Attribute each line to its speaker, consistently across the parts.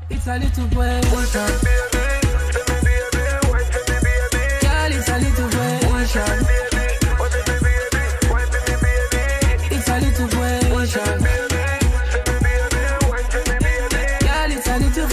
Speaker 1: It's a little question. Girl, it's a little question. It's a little question. Girl, it's a little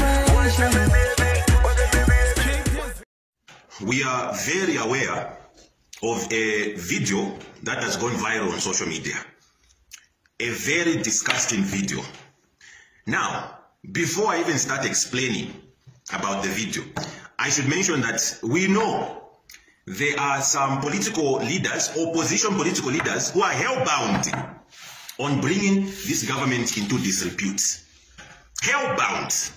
Speaker 1: question.
Speaker 2: We are very aware of a video that has gone viral on social media. A very disgusting video. Now, before I even start explaining about the video, I should mention that we know there are some political leaders, opposition political leaders, who are hell-bound on bringing this government into disrepute. Hell-bound.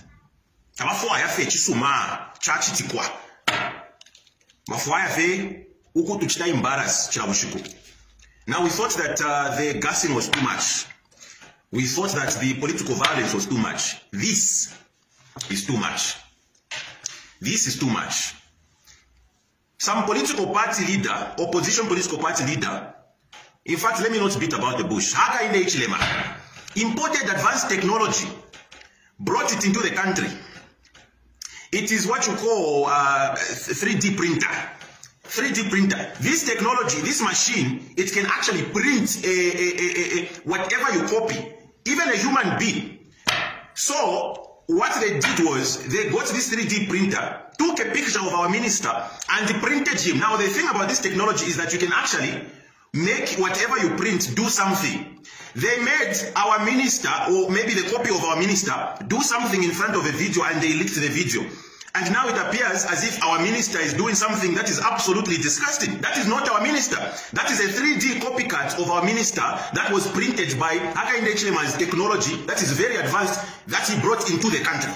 Speaker 2: Now we thought that the gassing was too much. We thought that the political violence was too much. This is too much. This is too much. Some political party leader, opposition political party leader, in fact, let me not beat about the bush. Imported advanced technology, brought it into the country. It is what you call 3D printer. 3D printer. This technology, this machine, it can actually print whatever you copy, even a human being. So what they did was they got this 3D printer, took a picture of our minister, and they printed him. Now the thing about this technology is that you can actually make whatever you print do something. They made our minister, or maybe the copy of our minister, do something in front of a video, and they leaked the video. And now it appears as if our minister is doing something that is absolutely disgusting. That is not our minister. That is a 3D copycat of our minister that was printed by Hakainde Hichilema's technology that is very advanced that he brought into the country.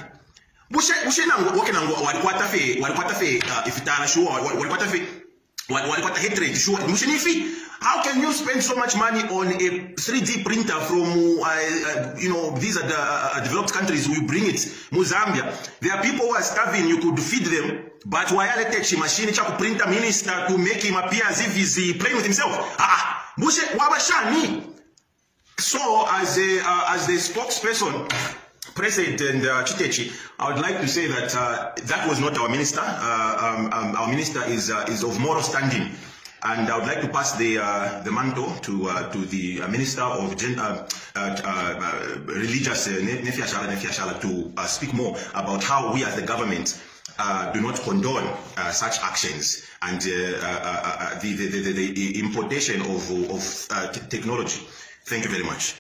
Speaker 2: How can you spend so much money on a 3D printer from, these are the developed countries? We bring it, Zambia. There are people who are starving, you could feed them, but why are they machine to print a minister to make him appear as if he's playing with himself? So, as the spokesperson, President Chitechi, I would like to say that that was not our minister. Our minister is of moral standing. And I would like to pass the mantle to the Minister of Religious Nefiashala to speak more about how we as the government do not condone such actions and the importation of technology. Thank you very much.